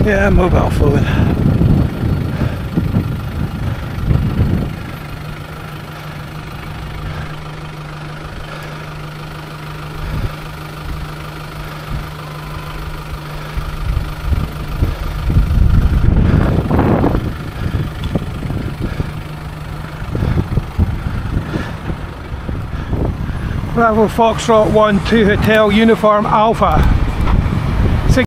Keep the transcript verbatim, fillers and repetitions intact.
Yeah, mobile phone. Bravo Foxtrot one two Hotel Uniform Alpha.